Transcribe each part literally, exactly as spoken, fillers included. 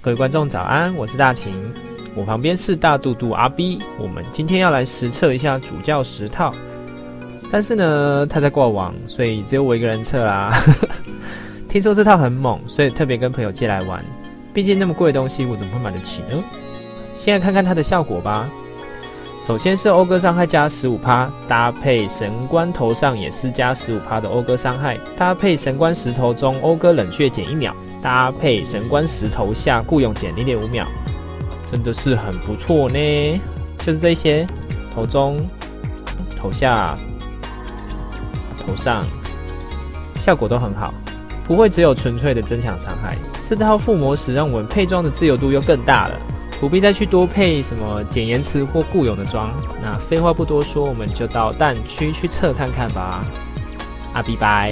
各位观众早安，我是大晴，我旁边是大肚肚阿 B。我们今天要来实测一下主教十套，但是呢，他在挂网，所以只有我一个人测啦。听说这套很猛，所以特别跟朋友借来玩。毕竟那么贵的东西，我怎么会买得起呢？先来看看它的效果吧。首先是讴歌伤害加 百分之十五， 搭配神官头上也是加 百分之十五 的讴歌伤害，搭配神官石头中讴歌冷却减一秒，搭配神官石头下固勇减 零点五秒，真的是很不错呢。就是这些，头中、头下、头上，效果都很好，不会只有纯粹的增强伤害。这套附魔石让我们配装的自由度又更大了。不必再去多配什么减延迟或固勇的装。那废话不多说，我们就到弹区去测看看吧。阿比拜。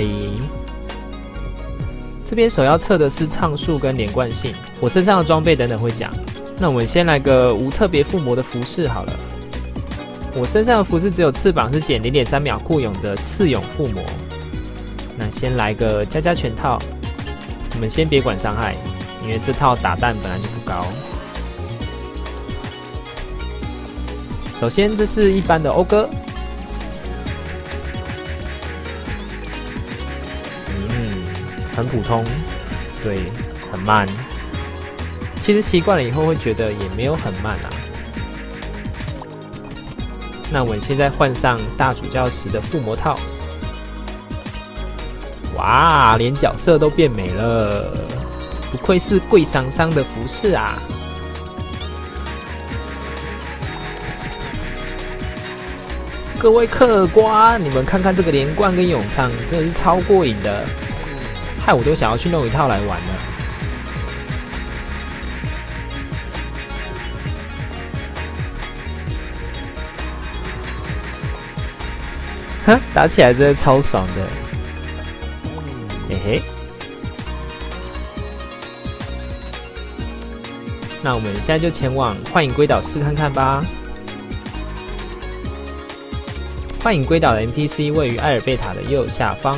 这边首要测的是畅速跟连贯性，我身上的装备等等会讲。那我们先来个无特别附魔的服饰好了。我身上的服饰只有翅膀是减 零点三秒固勇的次勇附魔。那先来个加加全套。我们先别管伤害，因为这套打弹本来就不高。首先，这是一般的讴歌，嗯，很普通，对，很慢。其实习惯了以后会觉得也没有很慢啊。那我们现在换上大主教石的附魔套，哇，连角色都变美了，不愧是贵桑桑的服饰啊！各位客官，你们看看这个连贯跟咏唱，真的是超过瘾的，害我都想要去弄一套来玩了。哈，打起来真的超爽的，嘿嘿。那我们现在就前往幻影归岛试看看吧。幻影归岛的 N P C 位于艾尔贝塔的右下方，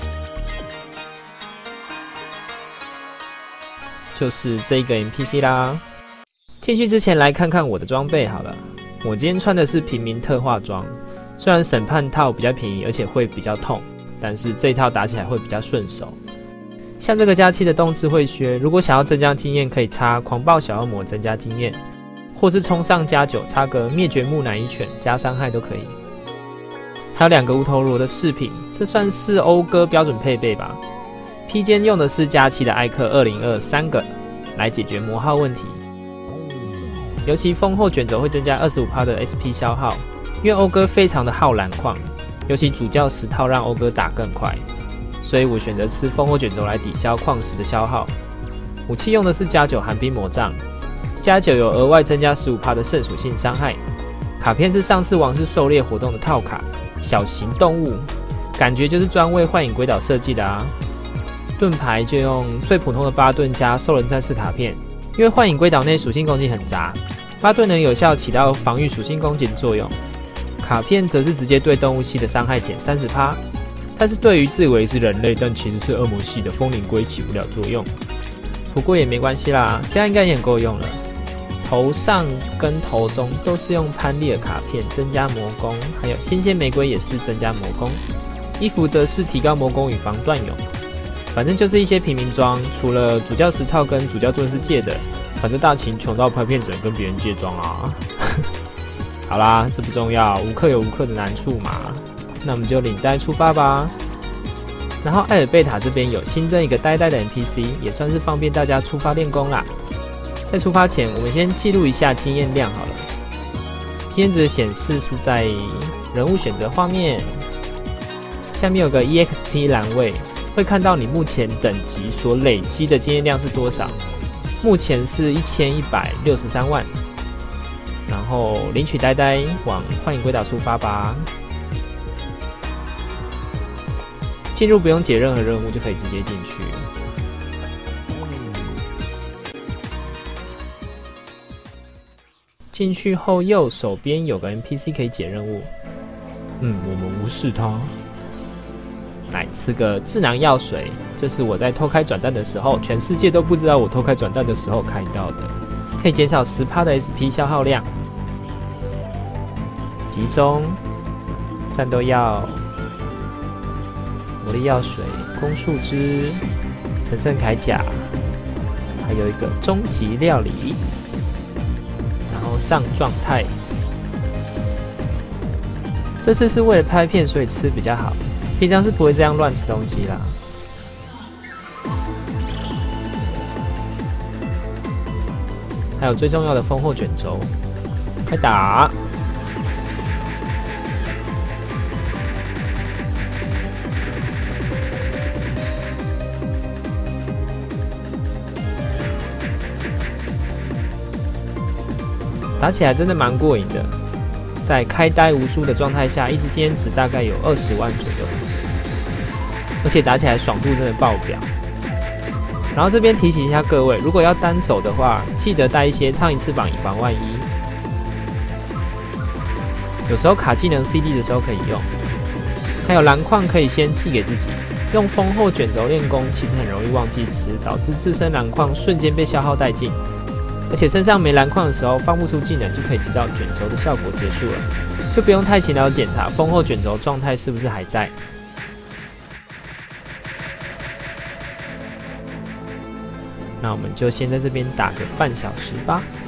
就是这个 N P C 啦。进去之前来看看我的装备好了。我今天穿的是平民特化装，虽然审判套比较便宜，而且会比较痛，但是这一套打起来会比较顺手。像这个加七的动智慧靴，如果想要增加经验，可以插狂暴小恶魔增加经验，或是冲上加九插个灭绝木乃伊犬加伤害都可以。还有两个无头罗的饰品，这算是讴歌标准配备吧。披肩用的是加七的艾克二零二三个，来解决魔耗问题。尤其风后卷轴会增加 百分之二十五 的 S P 消耗，因为讴歌非常的耗蓝矿，尤其主教十套让讴歌打更快，所以我选择吃风后卷轴来抵消矿石的消耗。武器用的是加九寒冰魔杖，加九有额外增加 百分之十五 的圣属性伤害。卡片是上次王室狩猎活动的套卡。小型动物，感觉就是专为幻影归岛设计的啊。盾牌就用最普通的巴顿加兽人战士卡片，因为幻影归岛内属性攻击很杂，巴顿能有效起到防御属性攻击的作用。卡片则是直接对动物系的伤害减 百分之三十， 但是对于自以为是人类但其实是恶魔系的风灵龟起不了作用。不过也没关系啦，这样应该也很够用了。头上跟头中都是用潘利尔卡片增加魔攻，还有新鲜玫瑰也是增加魔攻。衣服则是提高魔攻与防断勇。反正就是一些平民装，除了主教十套跟主教盾是借的，反正大秦穷到拍片只能跟别人借装啊。好啦，这不重要，无氪有无氪的难处嘛。那我们就领带出发吧。然后艾尔贝塔这边有新增一个呆呆的 N P C， 也算是方便大家出发练功啦。在出发前，我们先记录一下经验量好了。经验值的显示是在人物选择画面下面有个 E X P 栏位，会看到你目前等级所累积的经验量是多少。目前是一千一百六十三万。然后领取呆呆，往幻影归岛出发吧。进入不用解任何任务就可以直接进去。进去后右手边有个 N P C 可以解任务，嗯，我们无视他。 来吃个智囊药水，这是我在偷开转蛋的时候，全世界都不知道我偷开转蛋的时候开到的，可以减少 百分之十 的 S P 消耗量。集中战斗药、魔力药水、攻树枝、神圣铠甲，还有一个终极料理，然后上状态。这次是为了拍片，所以吃比较好，平常是不会这样乱吃东西啦。还有最重要的丰厚卷轴，快打！打起来真的蛮过瘾的，在开呆无输的状态下，一支经验值大概有二十万左右，而且打起来爽度真的爆表。然后这边提醒一下各位，如果要单走的话，记得带一些苍蝇翅膀，以防万一。有时候卡技能 C D 的时候可以用，还有蓝矿可以先记给自己。用丰厚卷轴练功，其实很容易忘记吃，导致自身蓝矿瞬间被消耗殆尽。而且身上没蓝矿的时候，放不出技能就可以知道卷轴的效果结束了，就不用太勤劳检查丰厚卷轴状态是不是还在。那我们就先在这边打个半小时吧。